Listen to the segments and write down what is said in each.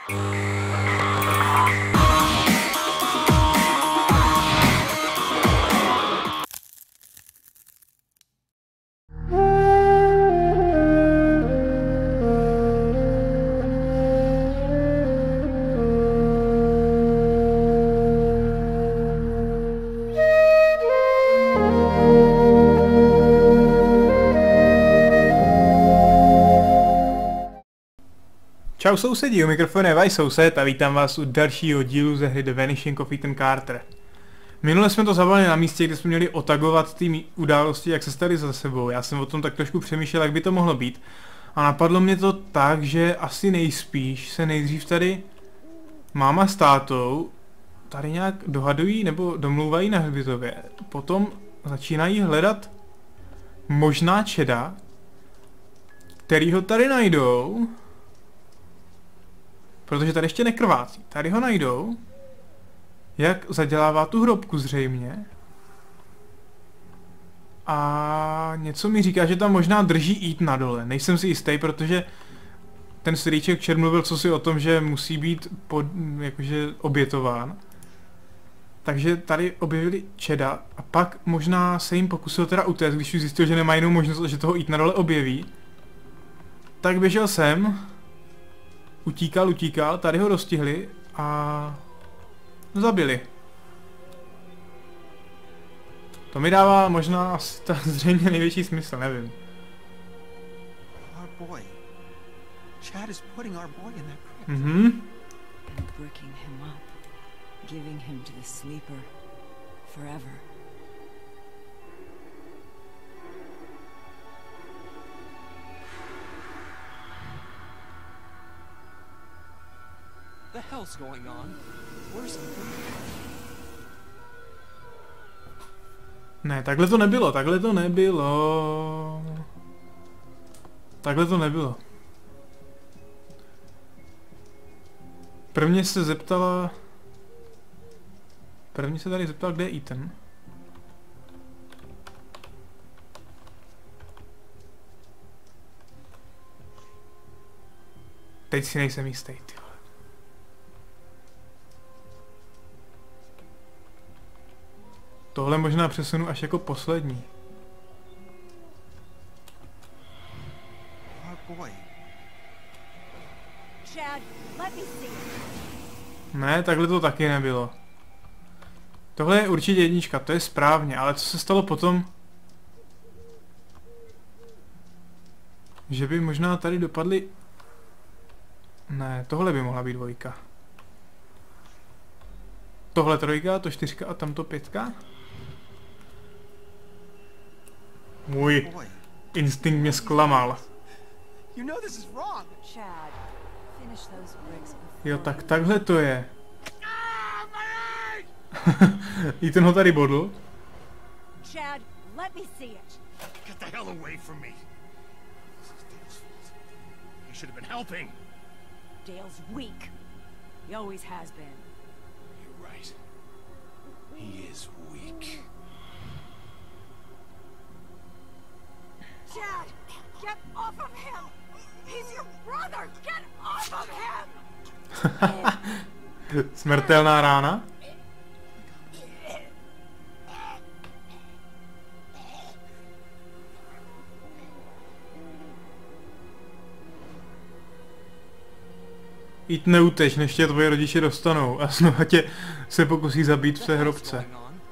Čau sousedí, u mikrofonu je váš soused a vítám vás u dalšího dílu ze hry The Vanishing of Ethan Carter. Minule jsme to zabavili na místě, kde jsme měli otagovat ty události, jak se staly za sebou. Já jsem o tom tak trošku přemýšlel, jak by to mohlo být. A napadlo mě to tak, že asi nejspíš se nejdřív tady máma s tátou tady nějak dohadují nebo domlouvají na hřbitově. Potom začínají hledat možná Chada, který ho tady najdou. Protože tady ještě nekrvácí. Tady ho najdou. Jak zadělává tu hrobku zřejmě. A něco mi říká, že tam možná drží Ethan na dole. Nejsem si jistý, protože ten strýček Chad mluvil cosi o tom, že musí být jakože obětován. Takže tady objevili Chada a pak možná se jim pokusil teda utéct, když už zjistil, že nemá jinou možnost, že toho Ethana dole objeví. Tak běžel sem. Utíkal, tady ho dostihli a zabili. To mi dává možná asi zřejmě největší smysl, nevím. Mhm. The hell's going on? Where's Ethan? Ne, takhle to nebylo. Prvně se tady zeptal, kde je Ethan. Teď si nejsem jistý, ty. Tohle možná přesunu až jako poslední. Ne, takhle to taky nebylo. Tohle je určitě jednička, to je správně, ale co se stalo potom? Že by možná tady dopadly... Ne, tohle by mohla být dvojka. Tohle trojka, to čtyřka a tamto pětka? Můj instinkt mě zklamal. Jo, tak takhle to je. Ethan ho tady bodl. Chad, let me see it. Get the hell away from me. You should have been helping. Dale's weak. He always has been. You're right. He is weak. Chad, get off of him! He's your brother! Get off of him! Smrtelná rána. Jít neuteč, než tě tvoje rodiče dostanou a znova tě se pokusí zabít v té hrobce.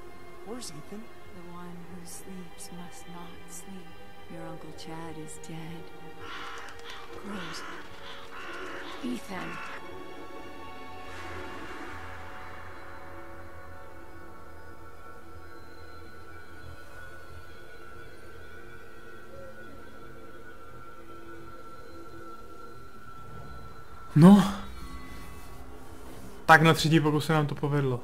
Ethan. No. Tak na třetí pokus se nám to povedlo.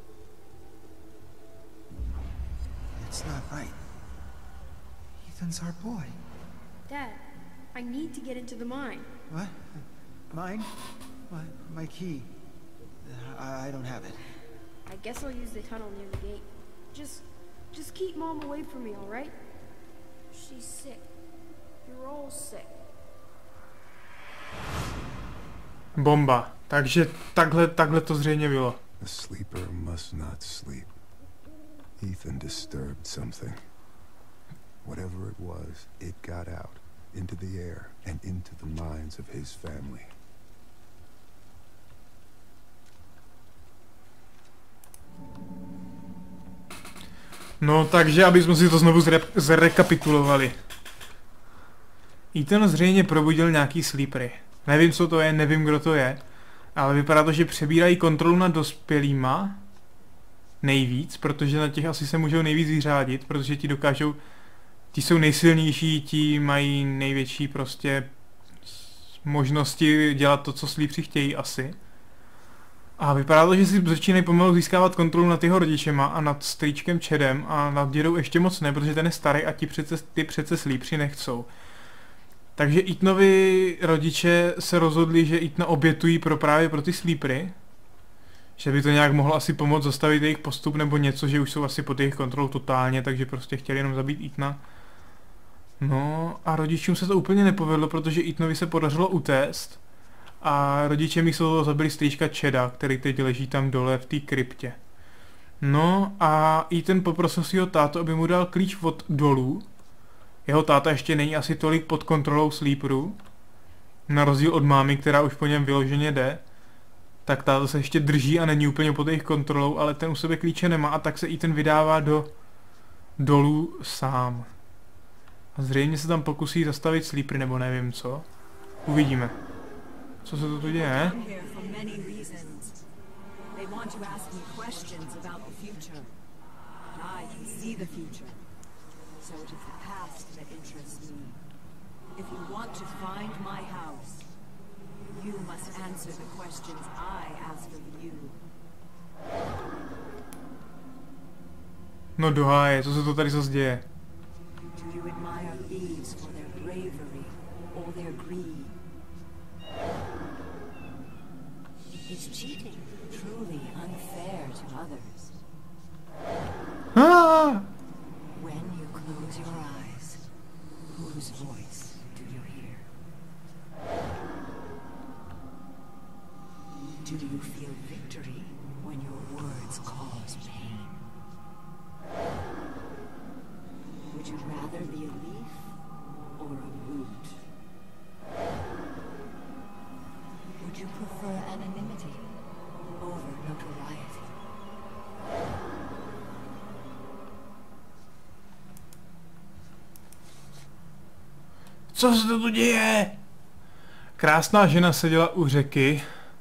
It's not right. Ethan's our boy. Dad, I need to get into the mine. What? Mine? My key. I don't have it. I guess I'll use the tunnel near the gate. Just keep Mom away from me, all right? She's sick. You're all sick. Bomba. Takže takhle to zřejmě bylo. The sleeper must not sleep. Ethan disturbed something. Whatever it was, it got out into the air and into the minds of his family. No, takže aby jsme si to znovu zrekapitulovali. Ethan zřejmě probudil nějaký sleepery. Nevím, co to je, nevím, kdo to je, ale vypadá to, že přebírají kontrolu nad dospělýma nejvíc, protože na těch asi se můžou nejvíc vyřádit, protože ti jsou nejsilnější, ti mají největší prostě možnosti dělat to, co sleepři chtějí asi. A vypadá to, že si začínají pomalu získávat kontrolu nad jeho rodičema a nad strýčkem Chadem a nad dědou ještě moc ne, protože ten je starý a ty přece sleepři nechcou. Takže Ethanovi rodiče se rozhodli, že Ethana obětují právě pro ty sleepery. Že by to nějak mohlo asi pomoct zastavit jejich postup nebo něco, že už jsou asi pod jejich kontrolou totálně, takže prostě chtěli jenom zabít Ethana. No a rodičům se to úplně nepovedlo, protože Ethanovi se podařilo utéct. A rodiče místo toho zabili strýčka Chada, který teď leží tam dole v té kryptě. No a Ethan poprosil svého tátu, aby mu dal klíč od dolů. Jeho táta ještě není asi tolik pod kontrolou sleeperů. Na rozdíl od mámy, která už po něm vyloženě jde. Tak táta se ještě drží a není úplně pod jejich kontrolou, ale ten u sebe klíče nemá a tak se Ethan vydává dolů sám. A zřejmě se tam pokusí zastavit sleepery nebo nevím co. Uvidíme. Co se to tu děje? No doháje, co se to tady zase děje? Is cheating truly unfair to others? Ah! When you close your eyes, whose voice do you hear? Do you feel victory when your words cause pain? Would you rather be a leaf or a root? Would you prefer anonymity over notoriety? Co se to tu děje? Krásná žena seděla u řeky.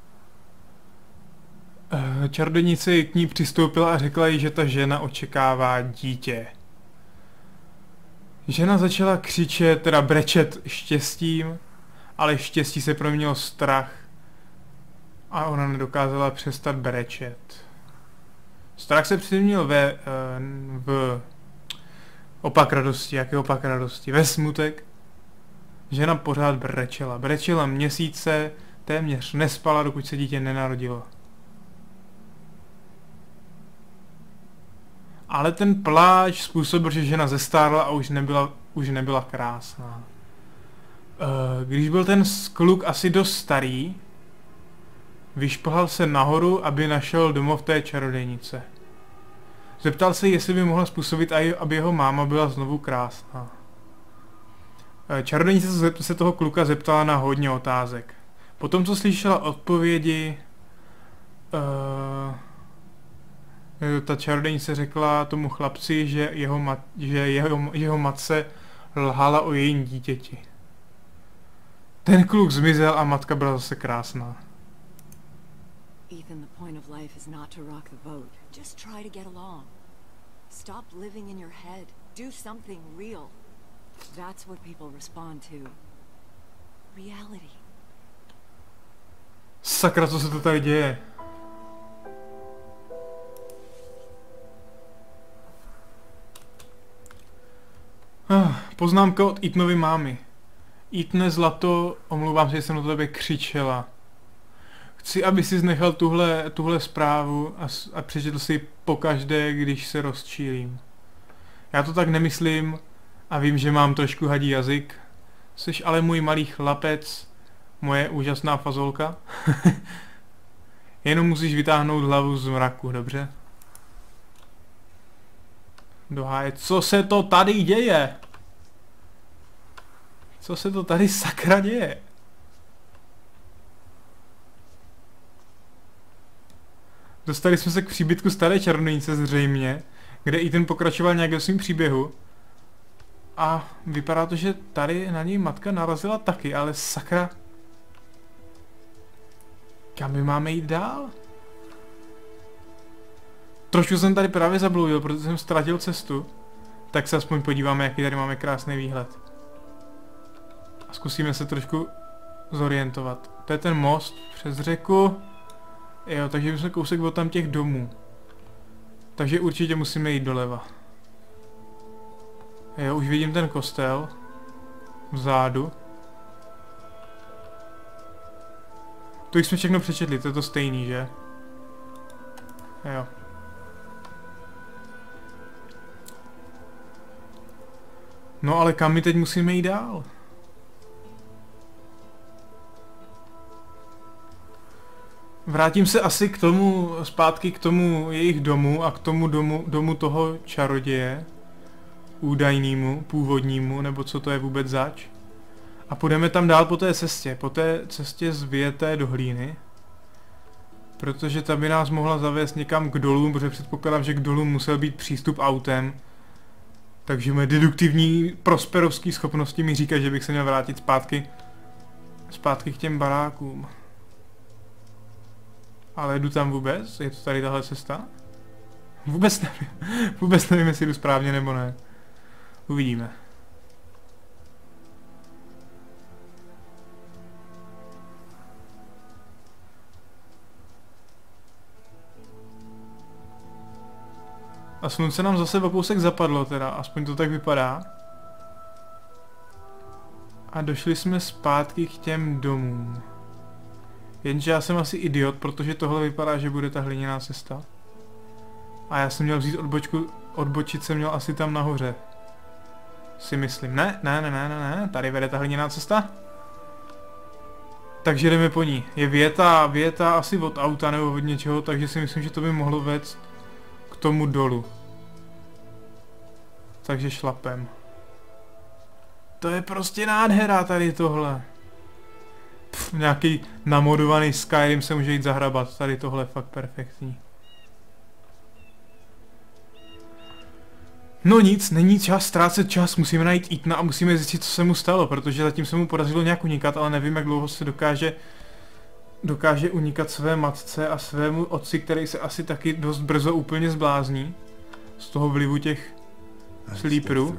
Čarodějnice k ní přistoupila a řekla jí, že ta žena očekává dítě. Žena začala křičet, teda brečet štěstím, ale štěstí se proměnilo strach. A ona nedokázala přestat brečet. Strach se přeměnil v opak radosti. Jaký opak radosti? Ve smutek. Žena pořád brečela. Brečela měsíce, téměř nespala, dokud se dítě nenarodilo. Ale ten pláč způsobil, že žena zestárla a už nebyla krásná. Když byl ten kluk asi dost starý, vyšplhal se nahoru, aby našel domov té čarodějnice. Zeptal se, jestli by mohla způsobit, aby jeho máma byla znovu krásná. Čarodějnice se toho kluka zeptala na hodně otázek. Potom, co slyšela odpovědi, ta čarodějnice řekla tomu chlapci, že jeho matce lhala o jejím dítěti. Ten kluk zmizel a matka byla zase krásná. Ethan, the point of life is not to rock the boat. Just try to get along. Stop living in your head. Do something real. That's what people respond to. Reality. Sakra, co se to tady děje? Poznámka od Ethanovy mámy. Ethane zlato, omlouvám se, že jsem na tebe křičela. Chci, aby si znechal tuhle zprávu a přečetl si pokaždé, když se rozčílím. Já to tak nemyslím a vím, že mám trošku hadí jazyk. Jseš ale můj malý chlapec, moje úžasná fazolka. Jenom musíš vytáhnout hlavu z mraku, dobře? Do háje. Co se to tady děje? Co se to tady sakra děje? Dostali jsme se k příbytku staré čarodějnice zřejmě, kde i ten pokračoval nějak do svým příběhu. A vypadá to, že tady na něj matka narazila taky, ale sakra. Kam my máme jít dál? Trošku jsem tady právě zabloudil, protože jsem ztratil cestu. Tak se aspoň podíváme, jaký tady máme krásný výhled. A zkusíme se trošku zorientovat. To je ten most přes řeku. Jo, takže jsme kousek od tam těch domů. Takže určitě musíme jít doleva. Jo, už vidím ten kostel. Vzadu. To jsme všechno přečetli, to je to stejný, že? Jo. No ale kam my teď musíme jít dál? Vrátím se asi k tomu, zpátky k tomu jejich domu a k tomu domu toho čaroděje. Údajnému, původnímu, nebo co to je vůbec zač. A půjdeme tam dál po té cestě z Vyjeté do Hlíny. Protože ta by nás mohla zavést někam k dolům, protože předpokládám, že k dolům musel být přístup autem. Takže moje deduktivní prosperovské schopnosti mi říkají, že bych se měl vrátit zpátky k těm barákům. Ale jdu tam vůbec? Je to tady tahle cesta? Vůbec nevím. Vůbec nevím, jestli jdu správně nebo ne. Uvidíme. A slunce nám zase o kousek zapadlo teda, aspoň to tak vypadá. A došli jsme zpátky k těm domům. Jenže já jsem asi idiot, protože tohle vypadá, že bude ta hliněná cesta. A já jsem měl vzít odbočit jsem měl asi tam nahoře. Si myslím, ne, tady vede ta hliněná cesta. Takže jdeme po ní. Je věta asi od auta nebo od něčeho, takže si myslím, že to by mohlo vést k tomu dolu. Takže šlapem. To je prostě nádhera tady tohle. Nějaký namodovaný Skyrim se může jít zahrabat. Tady tohle je fakt perfektní. No nic, není čas ztrácet čas, musíme najít Ethana a musíme zjistit, co se mu stalo, protože zatím se mu podařilo nějak unikat, ale nevím, jak dlouho se dokáže unikat své matce a svému otci, který se asi taky dost brzo úplně zblázní z toho vlivu těch sleeperů.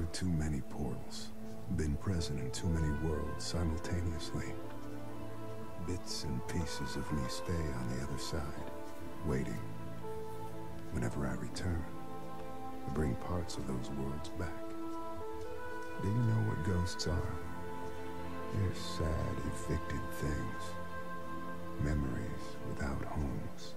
Bits and pieces of me stay on the other side, waiting. Whenever I return, I bring parts of those worlds back. Do you know what ghosts are? They're sad, evicted things. Memories without homes.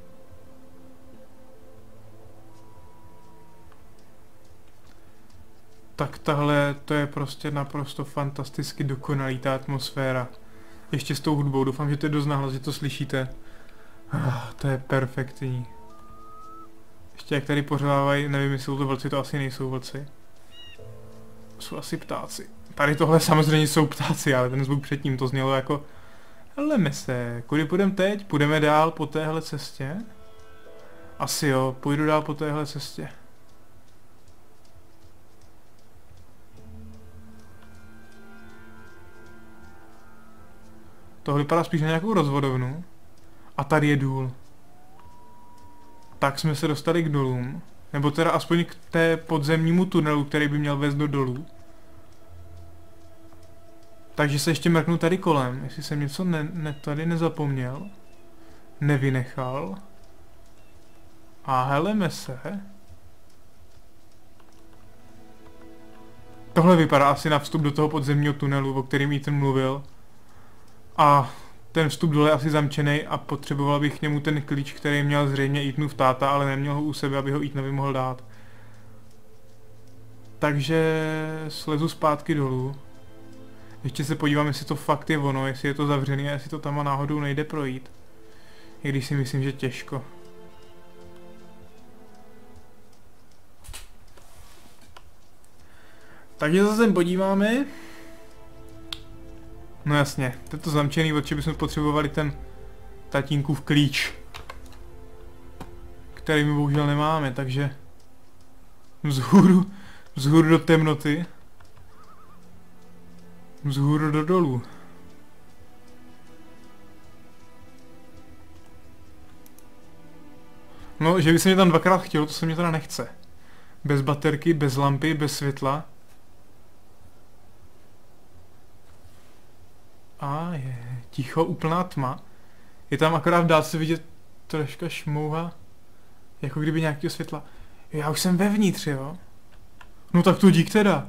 Tak tahle, to je prostě naprosto fantasticky dokonalý ta atmosféra. Ještě s tou hudbou, doufám, že to je dost nahlas, že to slyšíte. To je perfektní. Ještě jak tady pořvávají, nevím, jestli jsou to vlci, to asi nejsou vlci. Jsou asi ptáci. Tady tohle samozřejmě jsou ptáci, ale ten zvuk předtím to znělo jako... Heleme se, kudy půjdeme teď? Půjdeme dál po téhle cestě? Asi jo, půjdu dál po téhle cestě. Tohle vypadá spíš na nějakou rozvodovnu. A tady je důl. Tak jsme se dostali k dolům. Nebo teda aspoň k té podzemnímu tunelu, který by měl vést do dolů. Takže se ještě mrknu tady kolem, jestli jsem něco tady nezapomněl. Nevynechal. A heleme se. Tohle vypadá asi na vstup do toho podzemního tunelu, o kterým Ethan mluvil. A ten vstup dole je asi zamčený a potřeboval bych k němu ten klíč, který měl zřejmě Ethanův táta, ale neměl ho u sebe, aby ho Ethanovi mohl dát. Takže slezu zpátky dolů. Ještě se podívám, jestli to fakt je ono, jestli je to zavřený a jestli to tam náhodou nejde projít. I když si myslím, že těžko. Takže se sem podíváme. No jasně, to je to zamčený, protože bychom potřebovali ten tatínkův klíč. Který my bohužel nemáme, takže vzhůru do temnoty. Vzhůru do dolů. No, že by se mě tam dvakrát chtělo, to se mě teda nechce. Bez baterky, bez lampy, bez světla. A je ticho, úplná tma. Je tam akorát v dálce vidět troška šmouha. Jako kdyby nějakého světla. Já už jsem vevnitř, jo? No tak to dík teda.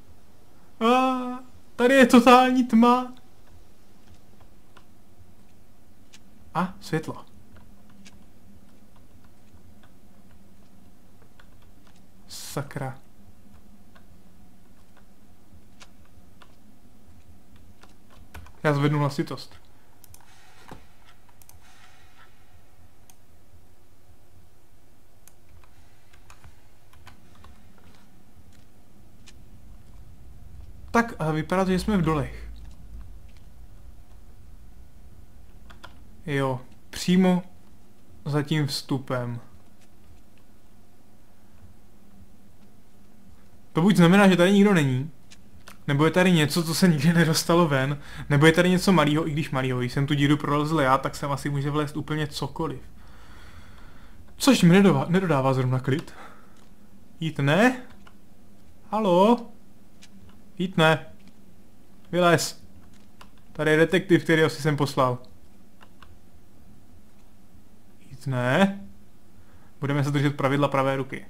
Tady je totální tma. A, světlo. Sakra. Já zvednu hlasitost. Tak, a vypadá to, že jsme v dolech. Jo, přímo za tím vstupem. To buď znamená, že tady nikdo není, nebo je tady něco, co se nikdy nedostalo ven, nebo je tady něco malýho, i když malýho. Když jsem tu díru prolezl já, tak sem asi může vlézt úplně cokoliv. Což mi nedodává zrovna klid. Jít ne? Haló? Jít ne. Vylez. Tady je detektiv, který si sem poslal. Jít ne? Budeme se držet pravidla pravé ruky.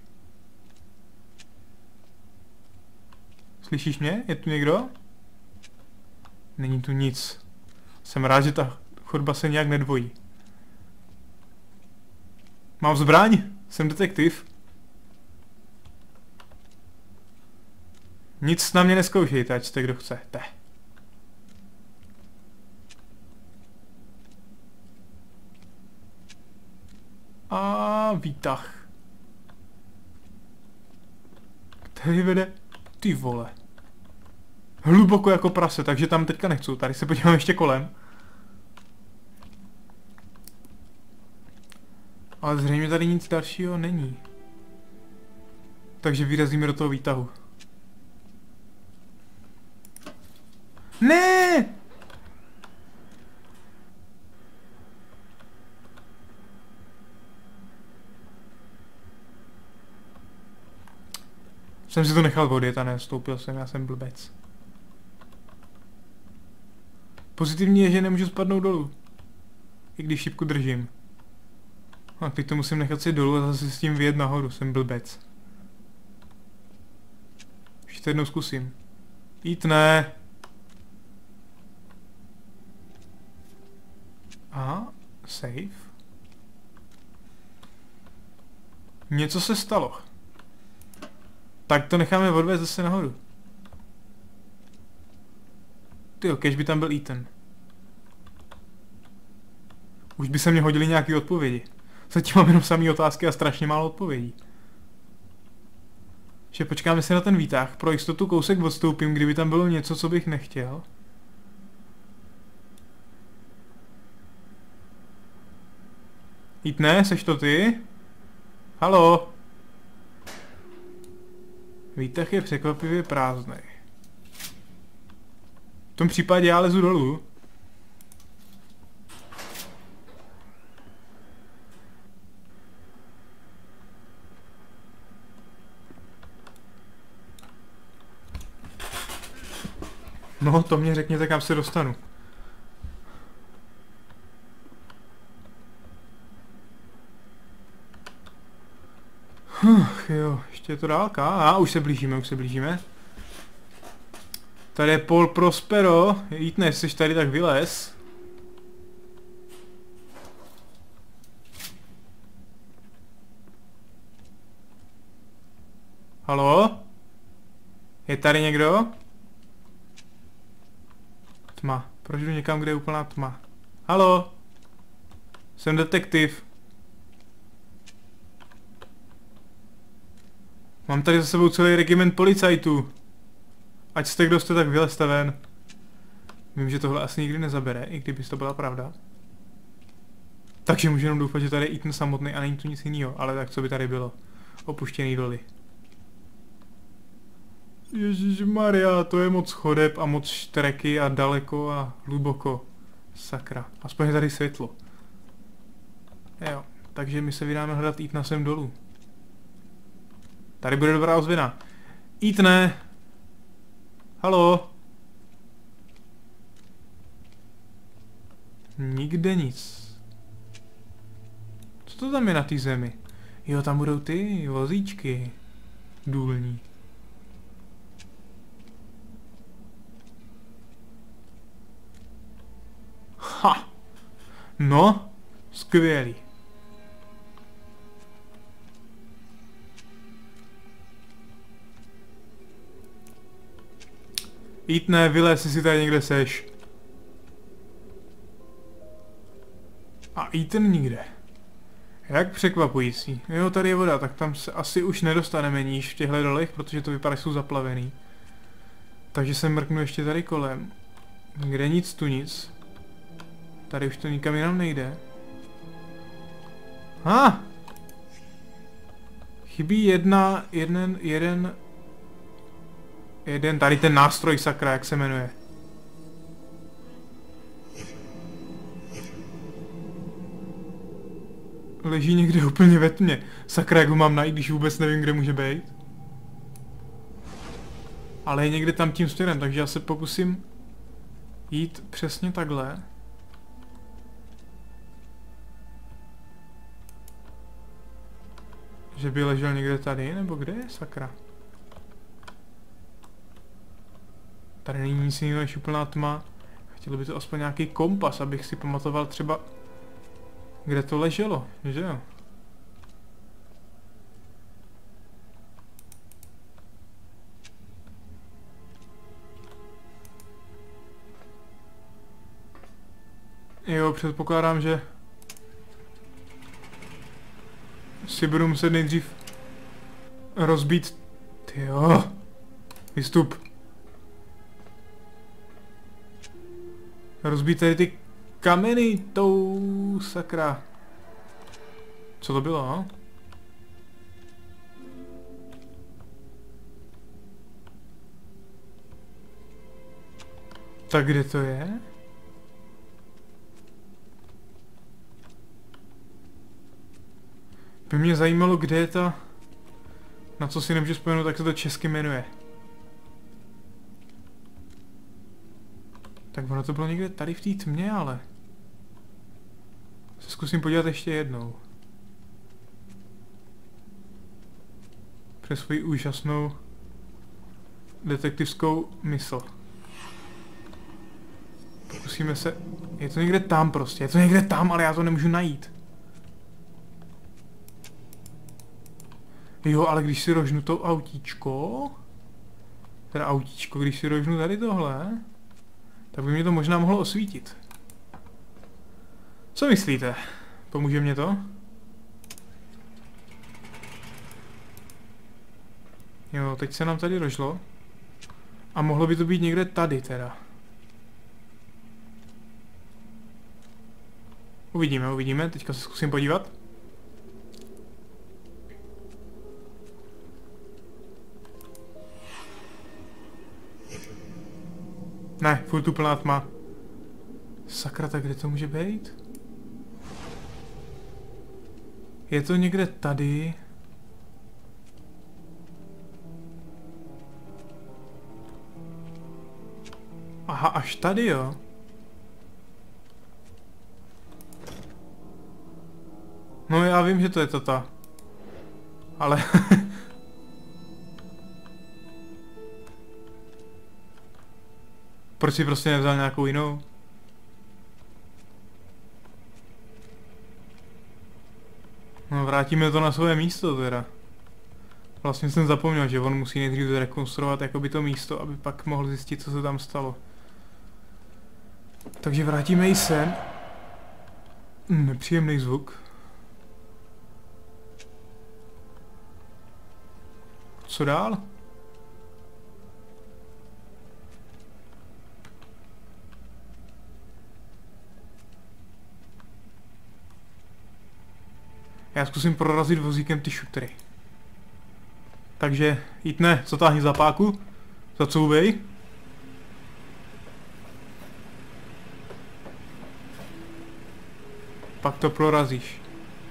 Slyšíš mě? Je tu někdo? Není tu nic. Jsem rád, že ta chodba se nějak nedvojí. Mám zbraň? Jsem detektiv. Nic na mě nezkoušejte, ať jste kdo chcete. A výtah. Který vede? Ty vole. Hluboko jako prase, takže tam teďka nechci. Tady se podívám ještě kolem. Ale zřejmě tady nic dalšího není. Takže vyrazíme do toho výtahu. Ne! Jsem si to nechal odjet a nevstoupil jsem, já jsem blbec. Pozitivní je, že nemůžu spadnout dolů. I když šipku držím. A teď to musím nechat si dolů a zase s tím vyjet nahoru, jsem blbec. Ještě jednou zkusím. Jít ne. Aha, save. Něco se stalo. Tak to necháme odvést zase nahoru. Tyjo, kež by tam byl Ethan. Už by se mě hodily nějaké odpovědi. Zatím mám jenom samý otázky a strašně málo odpovědí. Že počkáme si na ten výtah, pro jistotu kousek odstoupím, kdyby tam bylo něco, co bych nechtěl. Ethan, seš to ty? Haló? Výtah je překvapivě prázdný. V tom případě já lezu dolů. No, to mě řekněte, kam se dostanu. Jo, ještě je to dálka. Už se blížíme, Tady je Paul Prospero. Jítne, jestli jsi tady, tak vylez. Haló? Je tady někdo? Tma. Proč jdu někam, kde je úplná tma? Haló? Jsem detektiv. Mám tady za sebou celý regiment policajtů. Ať jste kdo jste, tak vylezte ven. Vím, že tohle asi nikdy nezabere, i kdyby to byla pravda. Takže můžu jenom doufat, že tady je Ethan samotný a není tu nic jiného, ale tak co by tady bylo? Opuštěný doly. Ježišmarja, to je moc chodeb a moc štreky a daleko a hluboko. Sakra, aspoň je tady světlo. Jo, takže my se vydáme hledat Ethana sem dolů. Tady bude dobrá ozvěna. Ethane! Haló? Nikde nic. Co to tam je na té zemi? Jo, tam budou ty vozíčky. Důlní. Ha! No, skvělý. Ethane, vylez, jestli tady někde seš. A Ethan nikde. Jak překvapující. Jo, tady je voda, tak tam se asi už nedostaneme níž v těchto dolech, protože to vypadá, že jsou zaplavený. Takže se mrknu ještě tady kolem. Kde nic, tu nic. Tady už to nikam jinam nejde. Chybí jeden, tady ten nástroj, sakra, jak se jmenuje. Leží někde úplně ve tmě. Sakra, jak ho mám najít, když vůbec nevím, kde může být. Ale je někde tam tím směrem, takže já se pokusím jít přesně takhle. Že by ležel někde tady, nebo kde je, sakra? Tady není nic jiného než úplná tma. Chtěl by to aspoň nějaký kompas, abych si pamatoval třeba, kde to leželo, že jo? Jo, předpokládám, že si budu muset nejdřív rozbít. Tyjo. Vystup. Rozbít tady ty kameny tou, sakra. Co to bylo, no? Tak kde to je? By mě zajímalo, kde je ta... Na co si nemůžu vzpomenout, tak se to česky jmenuje. Tak ono to bylo někde tady v té tmě, ale... Se zkusím podívat ještě jednou. Přes svoji úžasnou detektivskou mysl. Pokusíme se... Je to někde tam prostě, je to někde tam, ale já to nemůžu najít. Jo, ale když si rožnu to autíčko... Teda autíčko, když si rožnu tady tohle... Tak by mě to možná mohlo osvítit. Co myslíte? Pomůže mě to? Jo, teď se nám tady rožlo. A mohlo by to být někde tady teda. Uvidíme, uvidíme. Teďka se zkusím podívat. Ne, furt úplná tma. Sakra, tak kde to může být? Je to někde tady. Aha, až tady, jo. No já vím, že to je ta. Ale... Proč si prostě nevzal nějakou jinou? No vrátíme to na své místo teda. Vlastně jsem zapomněl, že on musí nejdřív zrekonstruovat jakoby to místo, aby pak mohl zjistit, co se tam stalo. Takže vrátíme ji sem. Nepříjemný zvuk. Co dál? Já zkusím prorazit vozíkem ty šutry. Takže jítne, zatáhni za páku, zacouvej. Pak to prorazíš.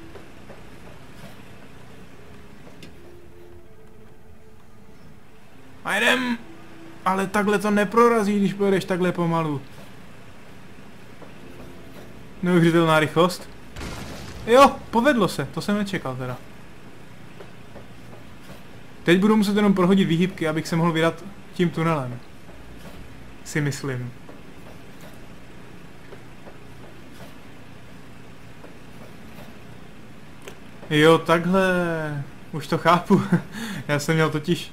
A jdem! Ale takhle to neprorazí, když pojedeš takhle pomalu. Neuvěřitelná rychlost. Jo, povedlo se, to jsem nečekal teda. Teď budu muset jenom prohodit výhybky, abych se mohl vydat tím tunelem. Si myslím. Jo, takhle. Už to chápu. Já jsem měl totiž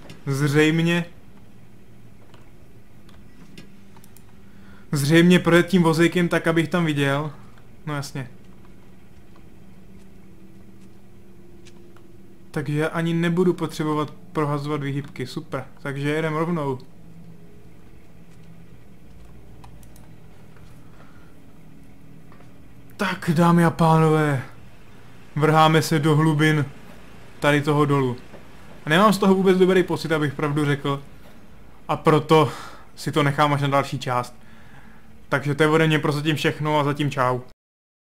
zřejmě projet tím vozíkem tak, abych tam viděl. No jasně. Takže já ani nebudu potřebovat prohazovat výhybky, super. Takže jedem rovnou. Tak, dámy a pánové. Vrháme se do hlubin tady toho dolu. A nemám z toho vůbec dobrý pocit, abych pravdu řekl. A proto si to nechám až na další část. Takže to je ode mě prozatím všechno a zatím čau.